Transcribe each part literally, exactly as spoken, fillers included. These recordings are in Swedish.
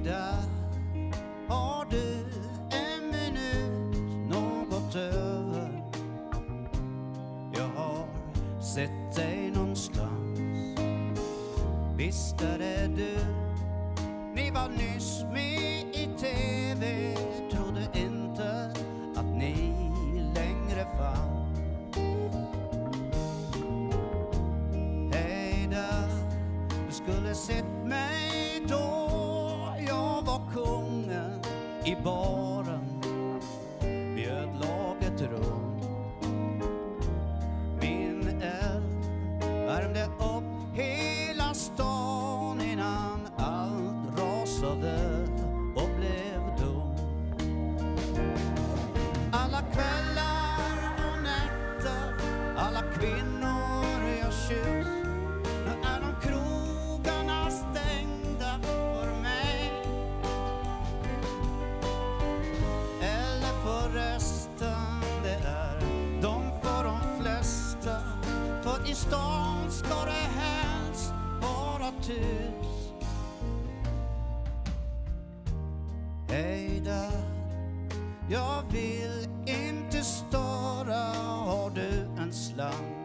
där har du en minut något över. Jag har sett dig någonstans. Visst är det du. Ni var nyss med i tv. Trodde inte att ni längre fann. Hej där, du skulle sett mig då jag var kungen i baren. Bjöd laget runt. Min eld värmde upp hela stan innan allt rasade och blev dum. Alla kvällar och nätter, alla kvinnor jag kysst. Nu är de krogarna stängda för mig. Eller förresten, det är de för de flesta. För i stan ska det helst vara tyst. Hej där, jag vill inte störa. Har du en slant?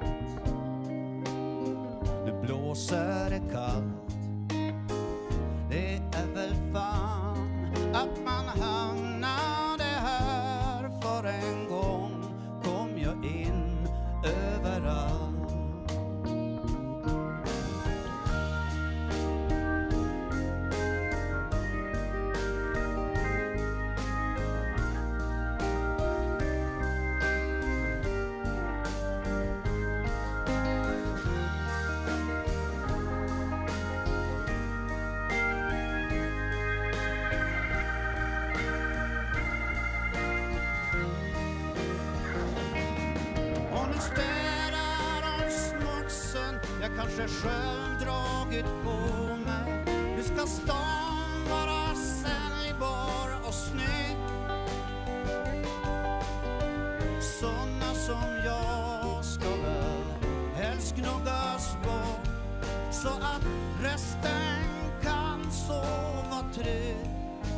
Nu blåser det kallt. Det är väl fan att man hamnade här. För en gång kom jag in överallt. Jag kanske själv dragit på mig. Nu ska stan vara säljbar och snygg. Såna som jag ska väl helst gnuggas bort, så att resten kan sova trygg.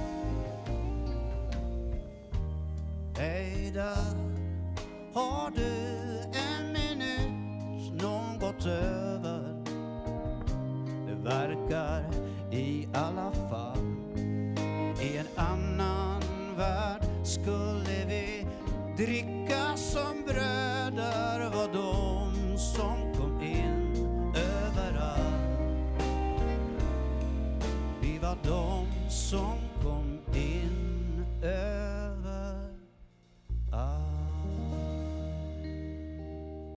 Hej där, har du en minut något över? Det verkar i alla fall. I en annan värld skulle vi dricka som bröder. Var de som kom in överallt. Vi var de som kom in överallt.